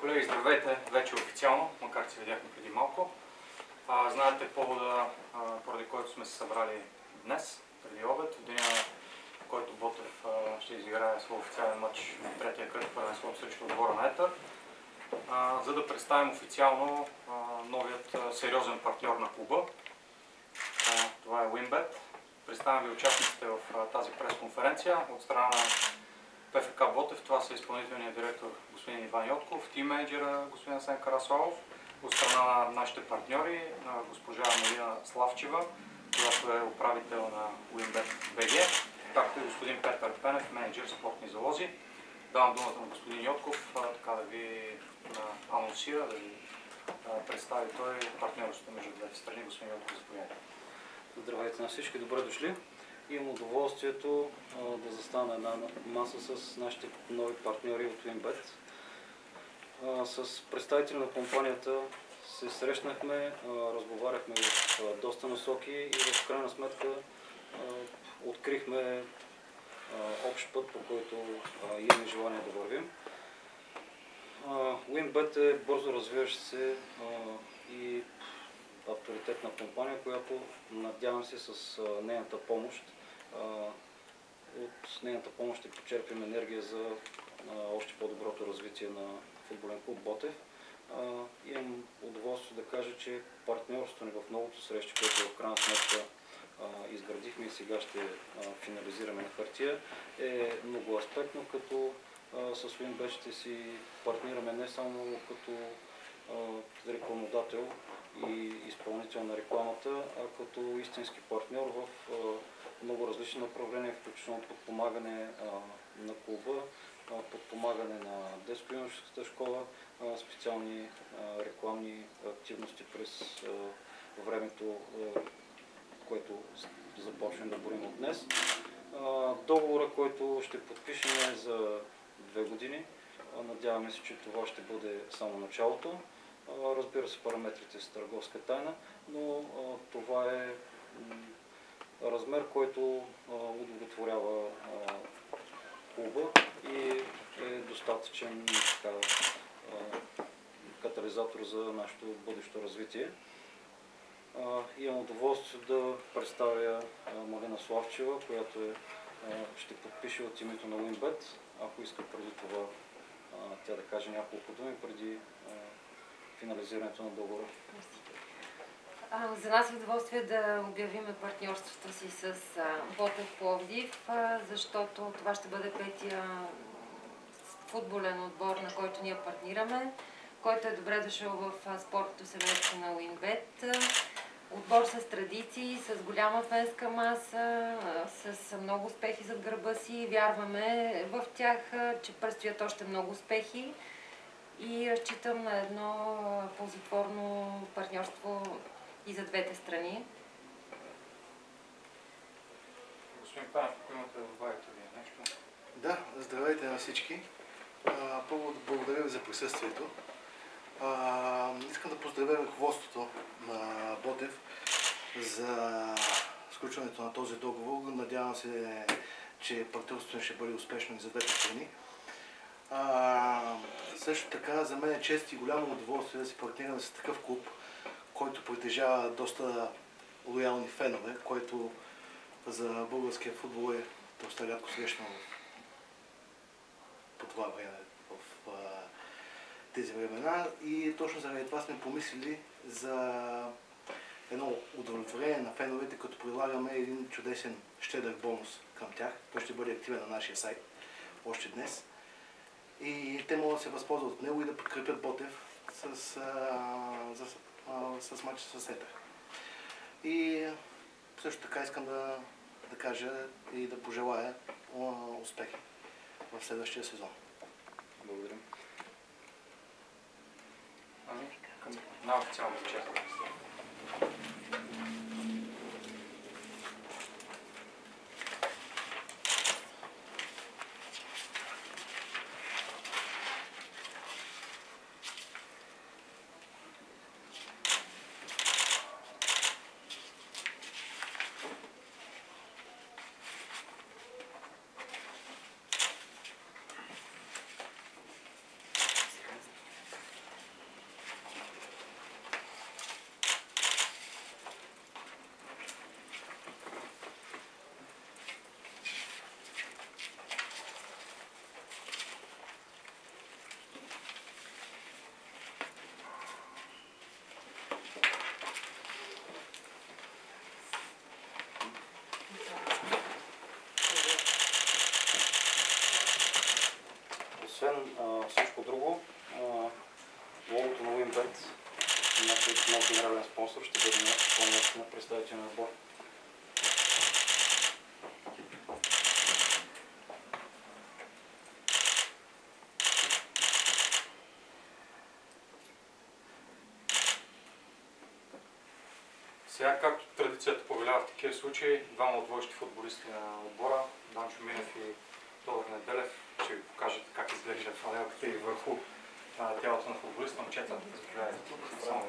Колеги, здравейте! Вече официално, макар че се видяхме преди малко. Знаете повода, поради който сме се събрали днес, преди обед, в деня, в който Ботев ще изиграе своя официален матч в третия кръг първенство срещу отбора на Етър, за да представим официално новият сериозен партньор на клуба. Това е WinBet. Представям ви участниците в тази пресконференция от страна на ПФК Ботев. Това са изпълнителният директор господин Иван Йотков, тим менеджера господин Асен Караславов, от страна на нашите партньори, госпожа Марина Славчева, която е управител на WinBet BG, както и господин Петър Пенев, менеджер спортни залози. Давам думата на господин Йотков, така да ви анонсира, да ви представи той партньорството между двете страни. Господин Йотков, заповядайте. Здравейте на всички, добре дошли. Имам удоволствието да застана една маса с нашите нови партньори от WinBet. С представители на компанията се срещнахме, разговаряхме в доста насоки и в крайна сметка открихме общ път, по който имаме желание да вървим. WinBet е бързо развиващ се и авторитетна компания, която надявам се с нейната помощ, от нейната помощ ще почерпим енергия за още по-доброто развитие на футболен клуб Ботев. Имам удоволствие да кажа, че партньорството ни в многото срещи, което в крайна сметка изградихме и сега ще финализираме на хартия, е многоаспектно, като с WinBet ще си партнираме не само като рекламодател и изпълнител на рекламата, а като истински партньор в много различни направления, включително подпомагане на клуба, подпомагане на детско-юношеската школа, специални рекламни активности през времето, което започнем да борим от днес. Договора, който ще подпишем, е за 2 години. Надяваме се, че това ще бъде само началото. Разбира се, параметрите са търговска тайна, но това е размер, който удовлетворява клуба и е достатъчен катализатор за нашето бъдещо развитие. Имам удоволствие да представя Марина Славчева, която ще подпише от името на WinBet. Ако иска преди това тя да каже няколко думи преди финализирането на договора. За нас е удоволствие да обявим партньорството си с Ботев Пловдив, защото това ще бъде петия футболен отбор, на който ние партнираме, който е добре дошъл в спортното семейство на WinBet. Отбор с традиции, с голяма фенска маса, с много успехи зад гърба си. Вярваме в тях, че предстоят още много успехи и разчитам на едно ползотворно партньорство и за двете страни. Господин Панев, ако имате да добавите вие нещо? Да, здравейте на всички. Първо да благодаря ви за присъствието. Искам да поздравя ръководството на Ботев за сключването на този договор. Надявам се, че партньорството ще бъде успешно и за двете страни. Също така за мен е чест и голямо удоволствие да се партнирам с такъв клуб, който притежава доста лоялни фенове, който за българския футбол е доста рядко срещано по това време, в тези времена. И точно заради това сме помислили за едно удовлетворение на феновете, като прилагаме един чудесен щедър бонус към тях. Той ще бъде активен на нашия сайт още днес. И те могат да се възползват от него и да подкрепят Ботев с матча с Етър. И също така искам да кажа и да пожелая успехи в следващия сезон. Благодаря. На официалната част. сайт. Някой нов генерален спонсор ще бъде на представителен отбор. Сега, както традицията повелява в такива случаи, двама от водещи футболисти на отбора, Данчо Минев и Тодор Неделев, ще ви покажат как изглежда фанелката и върху тялото на футболиста. Момчета, заповядайте тук.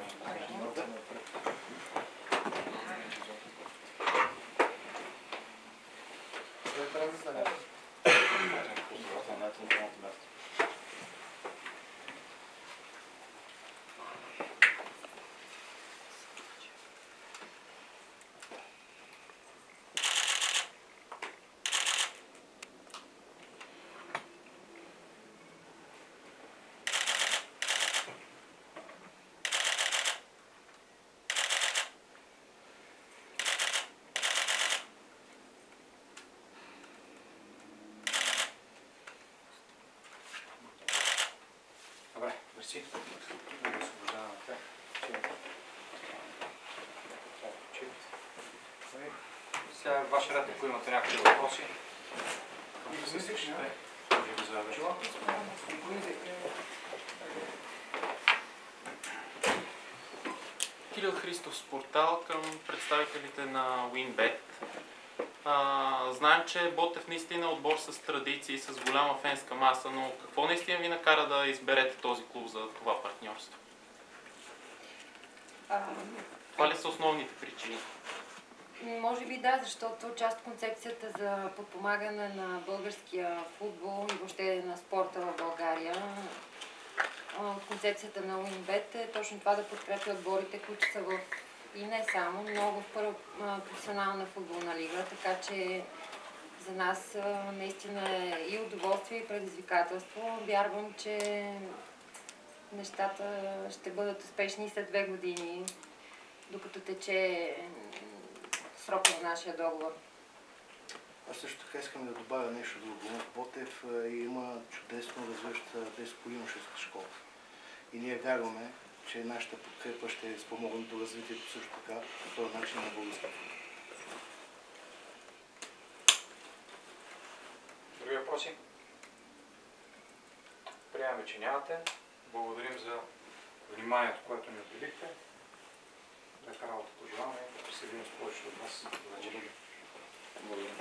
Добре, мерси. Да ги освобождаваме тях. Сега ваш ред, ако имате някакви въпроси. Кирил Христов с портал към представителите на WinBet. Знаем, че Ботев наистина е отбор с традиции, с голяма фенска маса, но какво наистина ви накара да изберете този клуб за това партньорство? Това ли са основните причини? Може би да, защото част от концепцията за подпомагане на българския футбол и въобще на спорта в България, от концепцията на WinBet е точно това да подкрепя отборите, които са в и не само, но в първа професионална футболна лига, така че за нас наистина е и удоволствие, и предизвикателство. Вярвам, че нещата ще бъдат успешни след 2 години, докато тече срока на нашия договор. Аз също така искам да добавя нещо друго. Ботев има чудесно развиваща детско-юношеска школа. И ние вярваме, че нашата подкрепа ще спомогне до развитието също така по този начин на българския футбол. Други въпроси? Приемаме, че нямате. Благодарим за вниманието, което ни отделихте. Лека работа пожелаваме и да се видим с повечето от вас. Благодаря.